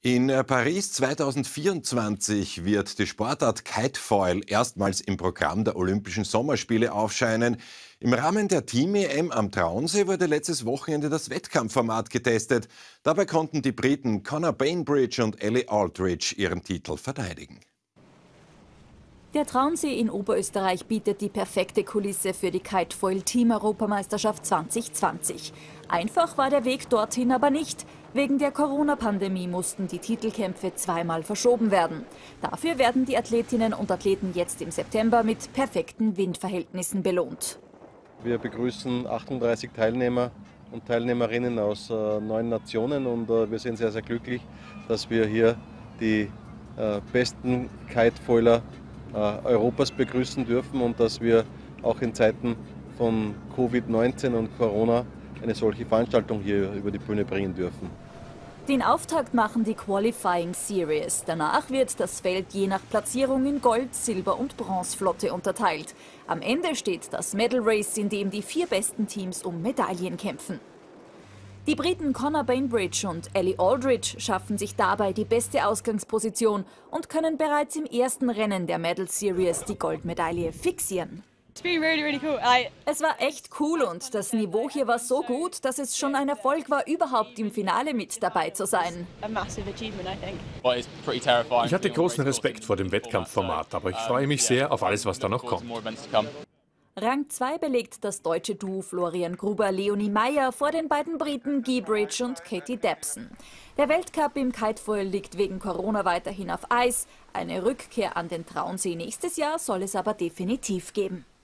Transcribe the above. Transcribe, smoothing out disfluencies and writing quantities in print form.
In Paris 2024 wird die Sportart Kitefoil erstmals im Programm der Olympischen Sommerspiele aufscheinen. Im Rahmen der Team-EM am Traunsee wurde letztes Wochenende das Wettkampfformat getestet. Dabei konnten die Briten Conor Bainbridge und Ellie Aldridge ihren Titel verteidigen. Der Traunsee in Oberösterreich bietet die perfekte Kulisse für die Kitefoil-Team-Europameisterschaft 2020. Einfach war der Weg dorthin aber nicht. Wegen der Corona-Pandemie mussten die Titelkämpfe zweimal verschoben werden. Dafür werden die Athletinnen und Athleten jetzt im September mit perfekten Windverhältnissen belohnt. Wir begrüßen 38 Teilnehmer und Teilnehmerinnen aus 9 Nationen und wir sind sehr, sehr glücklich, dass wir hier die besten Kitefoiler Europas begrüßen dürfen und dass wir auch in Zeiten von Covid-19 und Corona eine solche Veranstaltung hier über die Bühne bringen dürfen. Den Auftakt machen die Qualifying Series. Danach wird das Feld je nach Platzierung in Gold-, Silber- und Bronzeflotte unterteilt. Am Ende steht das Medal Race, in dem die 4 besten Teams um Medaillen kämpfen. Die Briten Conor Bainbridge und Ellie Aldridge schaffen sich dabei die beste Ausgangsposition und können bereits im ersten Rennen der Medal Series die Goldmedaille fixieren. Es war echt cool und das Niveau hier war so gut, dass es schon ein Erfolg war, überhaupt im Finale mit dabei zu sein. Ich hatte großen Respekt vor dem Wettkampfformat, aber ich freue mich sehr auf alles, was da noch kommt. Rang 2 belegt das deutsche Duo Florian Gruber-Leonie Meyer vor den beiden Briten Guy Bridge und Katie Debson. Der Weltcup im Kitefoil liegt wegen Corona weiterhin auf Eis. Eine Rückkehr an den Traunsee nächstes Jahr soll es aber definitiv geben.